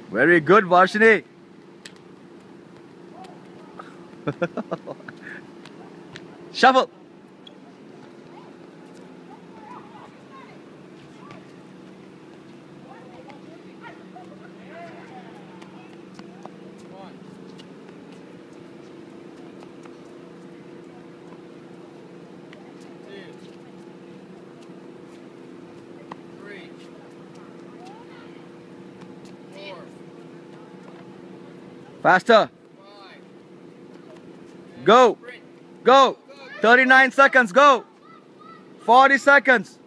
Very good, Varshini. Shuffle. Faster. Go. Go. 39 seconds. Go. 40 seconds.